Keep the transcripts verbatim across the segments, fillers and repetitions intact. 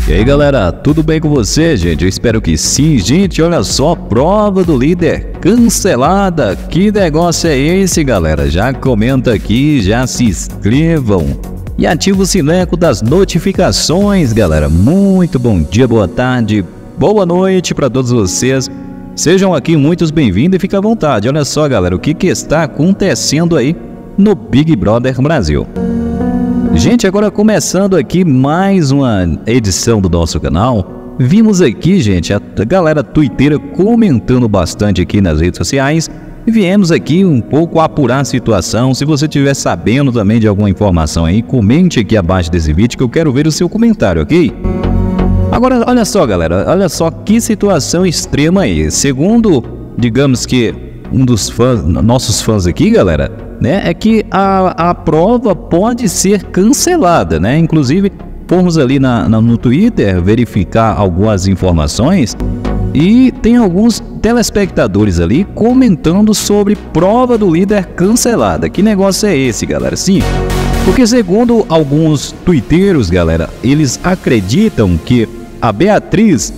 E aí galera, tudo bem com você, gente? Eu espero que sim, gente. Olha só, prova do líder cancelada. Que negócio é esse, galera? Já comenta aqui, já se inscrevam e ativa o sineco das notificações, galera. Muito bom dia, boa tarde, boa noite para todos vocês. Sejam aqui muitos bem-vindos e fiquem à vontade. Olha só, galera, o que, que está acontecendo aí no Big Brother Brasil. Gente, agora começando aqui mais uma edição do nosso canal, vimos aqui, gente, a galera twitteira comentando bastante aqui nas redes sociais e viemos aqui um pouco apurar a situação. Se você estiver sabendo também de alguma informação aí, comente aqui abaixo desse vídeo que eu quero ver o seu comentário, ok? Agora, olha só, galera, olha só que situação extrema aí. Segundo, digamos que um dos fãs, nossos fãs aqui, galera, né, é que a, a prova pode ser cancelada, né? Inclusive, fomos ali na, na, no Twitter verificar algumas informações e tem alguns telespectadores ali comentando sobre prova do líder cancelada. Que negócio é esse, galera? Sim, porque segundo alguns twitteiros, galera, eles acreditam que a Beatriz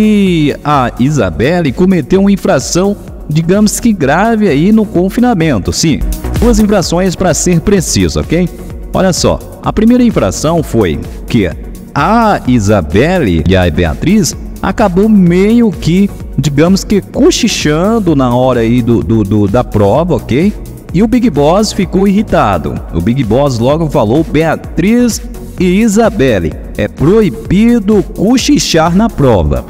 e a Isabelle cometeram uma infração, digamos que grave aí no confinamento. Sim, duas infrações para ser preciso, ok? Olha só, a primeira infração foi que a Isabelle e a Beatriz acabou meio que, digamos que cochichando na hora aí do, do, do, da prova, ok? E o Big Boss ficou irritado. O Big Boss logo falou: Beatriz e Isabelle, é proibido cochichar na prova.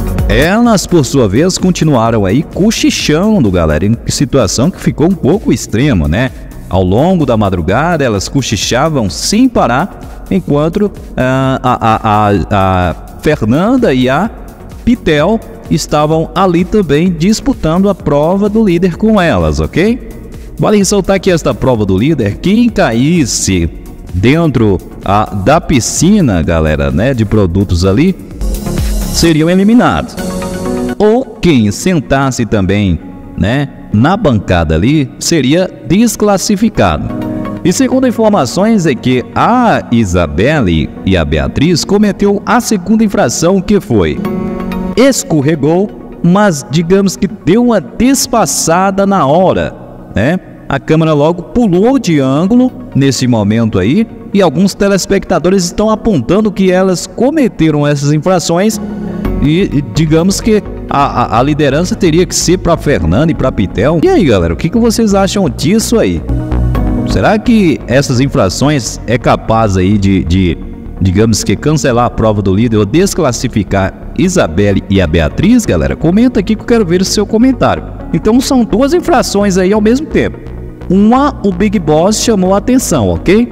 Elas, por sua vez, continuaram aí cochichando, galera, em situação que ficou um pouco extrema, né? Ao longo da madrugada, elas cochichavam sem parar, enquanto uh, a, a, a, a Fernanda e a Pitel estavam ali também disputando a prova do líder com elas, ok? Vale ressaltar que esta prova do líder, quem caísse dentro uh, da piscina, galera, né, de produtos ali, seriam eliminados. Ou quem sentasse também, né, na bancada ali, seria desclassificado. E segundo informações é que a Isabelle e a Beatriz cometeu a segunda infração, que foi escorregou, mas digamos que deu uma despassada na hora, né? A câmera logo pulou de ângulo nesse momento aí, e alguns telespectadores estão apontando que elas cometeram essas infrações e digamos que a, a, a liderança teria que ser para Fernanda e para Pitel. E aí, galera, o que, que vocês acham disso aí? Será que essas infrações é capaz aí de, de, digamos que cancelar a prova do líder ou desclassificar Isabelle e a Beatriz, galera? Comenta aqui que eu quero ver o seu comentário. Então são duas infrações aí ao mesmo tempo. Uma, o Big Boss chamou a atenção, ok?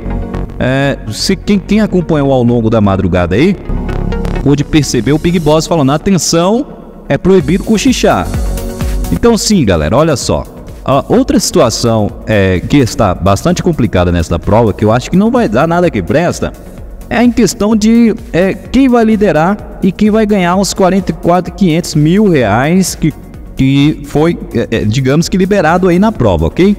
É, se quem, quem acompanhou ao longo da madrugada aí pôde perceber o Big Boss falando: atenção, é proibido cochichar. Então sim, galera, olha só, a outra situação é, que está bastante complicada nessa prova, que eu acho que não vai dar nada que presta, é em questão de é, quem vai liderar e quem vai ganhar os quarenta e quatro mil e quinhentos mil reais que, que foi, é, digamos que liberado aí na prova, ok?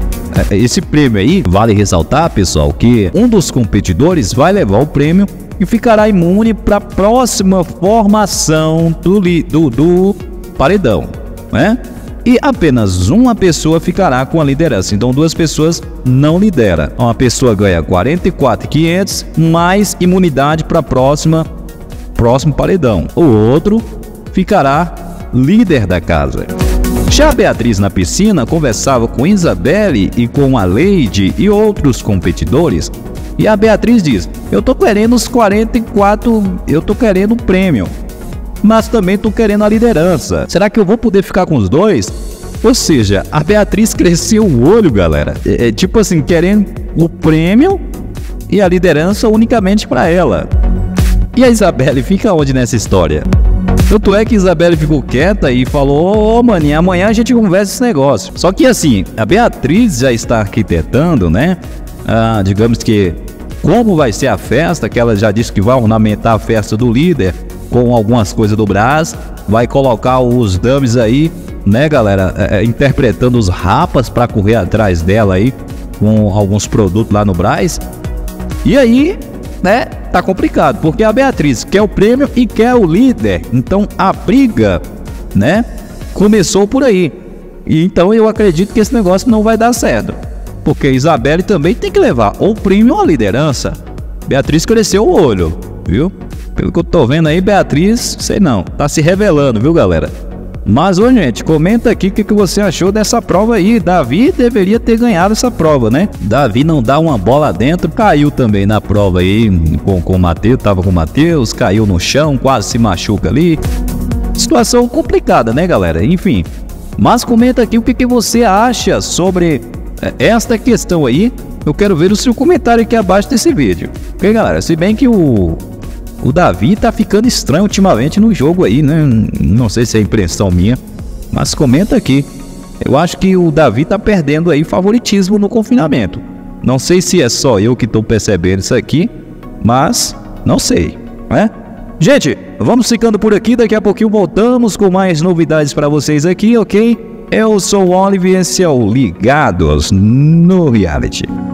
Esse prêmio aí, vale ressaltar, pessoal, que um dos competidores vai levar o prêmio e ficará imune para a próxima formação do, do, do paredão, né? E apenas uma pessoa ficará com a liderança. Então duas pessoas não lideram. Uma pessoa ganha quarenta e quatro mil e quinhentos mais imunidade para a próxima próximo paredão. O outro ficará líder da casa. Já a Beatriz na piscina conversava com Isabelle e com a Lady e outros competidores. E a Beatriz diz: eu tô querendo os quarenta e quatro, eu tô querendo o prêmio, mas também tô querendo a liderança. Será que eu vou poder ficar com os dois? Ou seja, a Beatriz cresceu o olho, galera. É, é tipo assim, querendo o prêmio e a liderança unicamente para ela. E a Isabelle fica onde nessa história? Tanto é que Isabelle ficou quieta e falou: ô oh, maninha, amanhã a gente conversa esse negócio. Só que assim, a Beatriz já está arquitetando, né? Ah, digamos que como vai ser a festa, que ela já disse que vai ornamentar a festa do líder com algumas coisas do Brás, vai colocar os dummies aí, né, galera, é, interpretando os rapas para correr atrás dela aí com alguns produtos lá no Brás. E aí, né, tá complicado, porque a Beatriz quer o prêmio e quer o líder. Então a briga, né, começou por aí. E então eu acredito que esse negócio não vai dar certo, porque a Isabelle também tem que levar ou o prêmio ou a liderança. Beatriz cresceu o olho, viu? Pelo que eu tô vendo aí, Beatriz, sei não, tá se revelando, viu, galera? Mas, ô, gente, comenta aqui o que, que você achou dessa prova aí. Davi deveria ter ganhado essa prova, né? Davi não dá uma bola dentro, caiu também na prova aí com, com o Matheus, tava com o Matheus, caiu no chão, quase se machuca ali. Situação complicada, né, galera? Enfim, mas comenta aqui o que, que você acha sobre esta questão aí. Eu quero ver o seu comentário aqui abaixo desse vídeo. Ok, galera? Se bem que o... O Davi tá ficando estranho ultimamente no jogo aí, né? Não sei se é impressão minha, mas comenta aqui. Eu acho que o Davi tá perdendo aí favoritismo no confinamento. Não sei se é só eu que tô percebendo isso aqui, mas não sei, né? Gente, vamos ficando por aqui. Daqui a pouquinho voltamos com mais novidades para vocês aqui, ok? Eu sou o Oliver e esse é o Ligados no Reality.